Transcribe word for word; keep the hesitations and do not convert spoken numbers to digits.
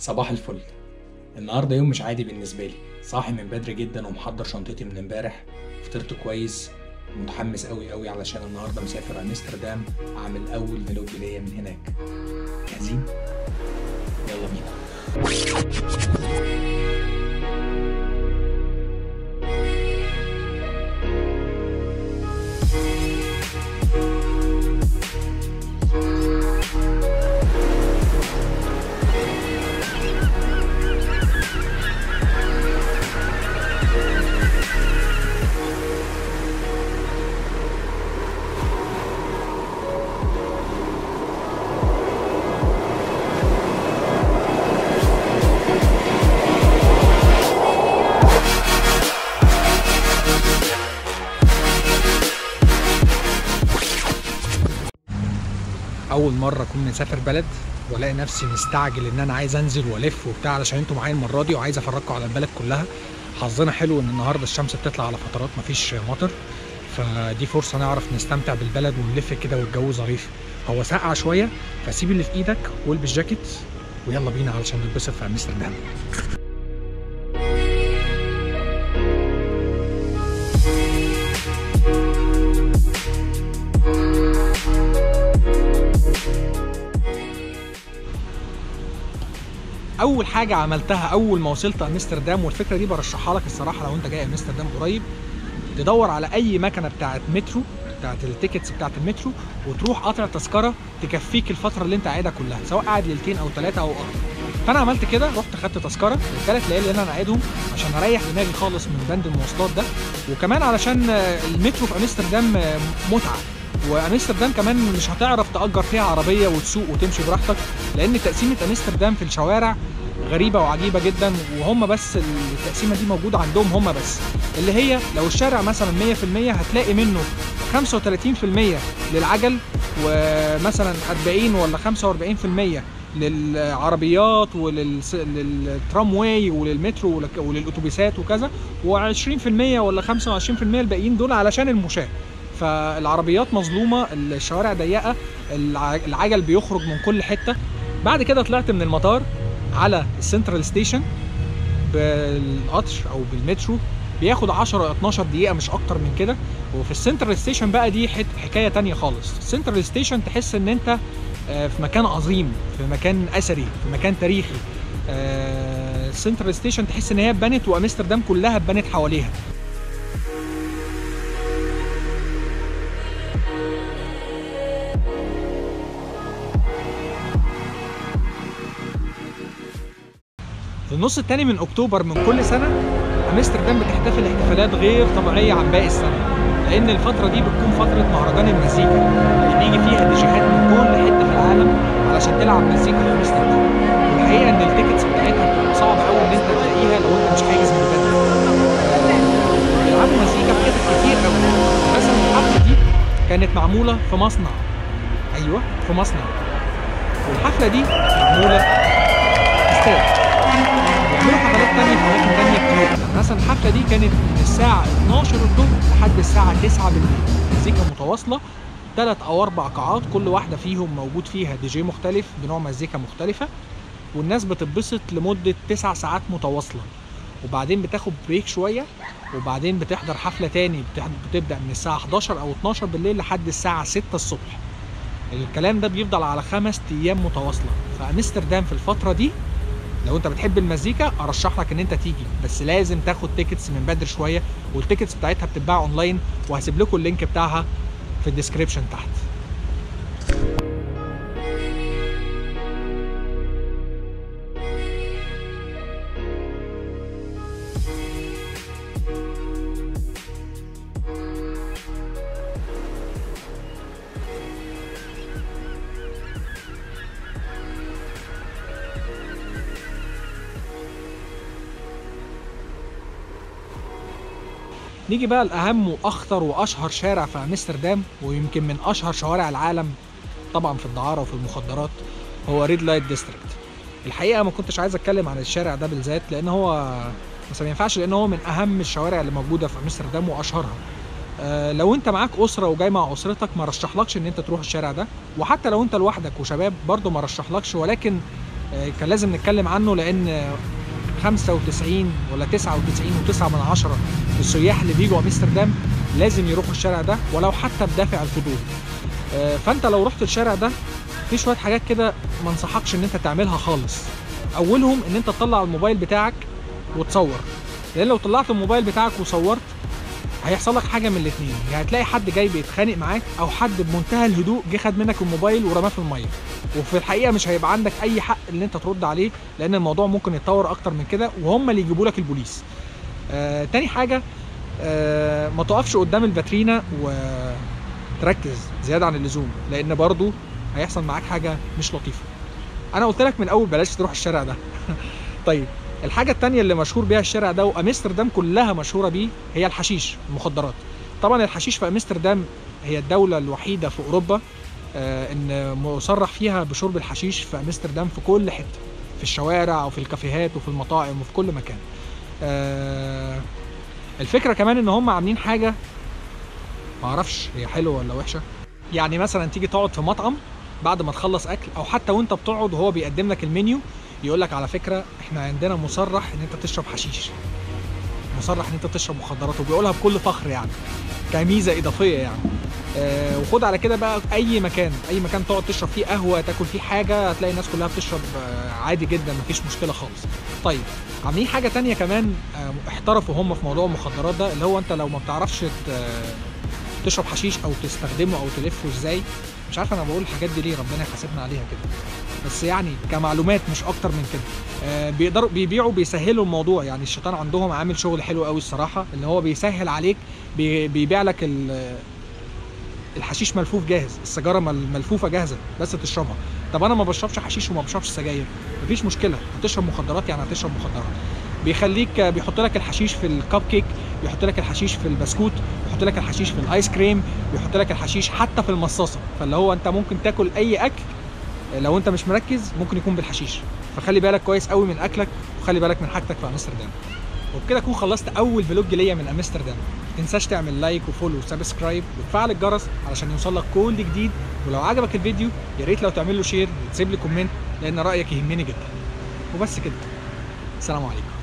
صباح الفل. النهارده يوم مش عادي بالنسبه لي، صاحي من بدري جدا ومحضر شنطتي من امبارح، فطرت كويس ومتحمس قوي قوي علشان النهارده مسافر امستردام اعمل اول فلوج ليا من هناك. جاهزين؟ يلا بينا. اول مره اكون مسافر بلد والاقي نفسي مستعجل ان انا عايز انزل والف وبتاع علشان انتوا معايا المره دي وعايز افرجكم على البلد كلها. حظنا حلو ان النهارده الشمس بتطلع على فترات مفيش مطر، فدي فرصه نعرف نستمتع بالبلد ونلف كده والجو ظريف. هو ساقع شويه فسيب اللي في ايدك والبس جاكيت ويلا بينا علشان نتبسط في امستردام. اول حاجه عملتها اول ما وصلت امستردام، والفكره دي برشحها لك الصراحه لو انت جاي امستردام قريب، تدور على اي مكنه بتاعه مترو، بتاعه التيكتس بتاعه المترو، وتروح قاطع تذكره تكفيك الفتره اللي انت قاعدها كلها، سواء قاعد ليلتين او ثلاثه او اكتر. فانا عملت كده، رحت خدت تذكره الثلاث ليالي اللي انا قاعدهم عشان اريح دماغي خالص من بند المواصلات ده، وكمان علشان المترو في امستردام متعه، وامستردام كمان مش هتعرف تأجر فيها عربيه وتسوق وتمشي براحتك، لان تقسيمه امستردام في الشوارع غريبه وعجيبه جدا، وهم بس التقسيمه دي موجوده عندهم هم بس، اللي هي لو الشارع مثلا مية في المية هتلاقي منه خمسة وتلاتين في المية للعجل، ومثلا أربعين ولا خمسة وأربعين في المية للعربيات وللترام واي وللمترو وللاتوبيسات وكذا، وعشرين في المية ولا خمسة وعشرين في المية الباقيين دول علشان المشاة. فالعربيات مظلومه، الشوارع ضيقه، العجل بيخرج من كل حته. بعد كده طلعت من المطار على السنترال ستيشن بالقطر او بالمترو، بياخد عشرة اتناشر دقيقه مش اكتر من كده. وفي السنترال ستيشن بقى دي حكايه تانية خالص. السنترال ستيشن تحس ان انت في مكان عظيم، في مكان اثري، في مكان تاريخي. السنترال ستيشن تحس ان هي اتبنت وامستردام كلها اتبنت حواليها. في النص الثاني من اكتوبر من كل سنه امستردام بتحتفل احتفالات غير طبيعيه عن باقي السنه، لان الفتره دي بتكون فتره مهرجان المزيكا اللي بيجي فيها ديجيهات من كل حته في العالم علشان تلعب مزيكا في امستردام. والحقيقه ان التيكتس بتاعتها بتبقى صعب قوي ان انت تلاقيها لو انت مش حاجز من بدري. بيلعبوا مزيكا في حتت كتير قوي. مثلا الحفله دي كانت معموله في مصنع، ايوه في مصنع، والحفله دي معموله في استاد. بيعملوا حفلات تانية في أماكن تانية كتير، مثلا الحفلة دي كانت من الساعة اتناشر الظهر لحد الساعة تسعة بالليل، مزيكا متواصلة، ثلاث أو أربع قاعات كل واحدة فيهم موجود فيها دي جي مختلف بنوع مزيكا مختلفة، والناس بتتبسط لمدة تسع ساعات متواصلة، وبعدين بتاخد بريك شوية، وبعدين بتحضر حفلة تاني بتبدأ من الساعة حداشر أو اتناشر بالليل لحد الساعة ستة الصبح. الكلام ده بيفضل على خمس أيام متواصلة. فأمستردام في الفترة دي لو انت بتحب المزيكا ارشح لك ان انت تيجي، بس لازم تاخد تيكتس من بدري شويه، والتيكتس بتاعتها بتتباع اونلاين، وهسيب لكم اللينك بتاعها في الديسكريبشن تحت. نيجي بقى لأهم وأخطر وأشهر شارع في أمستردام، ويمكن من أشهر شوارع العالم طبعا في الدعارة وفي المخدرات، هو ريد لايت ديستريكت. الحقيقة ما كنتش عايز أتكلم عن الشارع ده بالذات لأن هو بس ما ينفعش، لأن هو من أهم الشوارع اللي موجودة في أمستردام وأشهرها. آه لو أنت معاك أسرة وجاي مع أسرتك ما رشحلكش إن أنت تروح الشارع ده، وحتى لو أنت لوحدك وشباب برضه ما رشحلكش، ولكن كان لازم نتكلم عنه، لان خمسة وتسعين ولا تسعة وتسعين وتسعة من عشرة السياح اللي بيجوا امستردام لازم يروحوا الشارع ده ولو حتى بدافع الفضول. فانت لو رحت الشارع ده في شويه حاجات كده ما انصحكش ان انت تعملها خالص. اولهم ان انت تطلع الموبايل بتاعك وتصور، لان لو طلعت الموبايل بتاعك وصورت هيحصل لك حاجه من الاثنين، يعني هتلاقي حد جاي بيتخانق معاك او حد بمنتهى الهدوء جه خد منك الموبايل ورماه في الميه، وفي الحقيقه مش هيبقى عندك اي حق ان انت ترد عليه، لان الموضوع ممكن يتطور اكتر من كده وهم اللي يجيبوا لك البوليس. آه تاني حاجه، آه ما تقفش قدام الفاترينا وتركز زياده عن اللزوم، لان برضو هيحصل معاك حاجه مش لطيفه. انا قلت لك من اول بلاش تروح الشارع ده. طيب الحاجة التانية اللي مشهور بيها الشارع ده وامستردام كلها مشهورة بيه هي الحشيش، المخدرات. طبعا الحشيش في امستردام هي الدولة الوحيدة في اوروبا آه ان مصرح فيها بشرب الحشيش في امستردام في كل حتة، في الشوارع وفي الكافيهات وفي المطاعم وفي كل مكان. آه الفكرة كمان ان هم عاملين حاجة معرفش هي حلوة ولا وحشة. يعني مثلا تيجي تقعد في مطعم بعد ما تخلص اكل، او حتى وانت بتقعد وهو بيقدم لك المنيو يقول لك على فكره احنا عندنا مصرح ان انت تشرب حشيش، مصرح ان انت تشرب مخدرات، وبيقولها بكل فخر يعني كميزه اضافيه يعني. آه وخد على كده بقى اي مكان اي مكان تقعد تشرب فيه قهوه تاكل فيه حاجه هتلاقي الناس كلها بتشرب آه عادي جدا، مفيش مشكله خالص. طيب عاملين حاجه تانية كمان آه احترفوا هم في موضوع المخدرات ده، اللي هو انت لو ما بتعرفش تشرب حشيش او تستخدمه او تلفه ازاي، مش عارف انا بقول الحاجات دي ليه، ربنا يحاسبنا عليها كده، بس يعني كمعلومات مش اكتر من كده. آه بيقدروا بيبيعوا بيسهلوا الموضوع، يعني الشيطان عندهم عامل شغل حلو قوي الصراحه، اللي هو بيسهل عليك، بي بيبيع لك الحشيش ملفوف جاهز، السيجاره ملفوفه جاهزه بس تشربها. طب انا ما بشربش حشيش وما بشربش سجاير، مفيش مشكله، هتشرب مخدرات يعني هتشرب مخدرات. بيخليك بيحط لك الحشيش في الكب كيك، بيحط لك الحشيش في البسكوت، بيحط لك الحشيش في الايس كريم، بيحط لك الحشيش حتى في المصاصه، فاللي هو انت ممكن تاكل اي اكل لو انت مش مركز ممكن يكون بالحشيش، فخلي بالك كويس قوي من اكلك وخلي بالك من حاجتك في امستردام. وبكده اكون خلصت اول فلوج ليا من امستردام. ما تنساش تعمل لايك وفولو وسبسكرايب وتفعل الجرس علشان يوصل لك كل جديد، ولو عجبك الفيديو يا ريت لو تعمل له شير وتسيب لي كومنت، لان رايك يهمني جدا. وبس كده، السلام عليكم.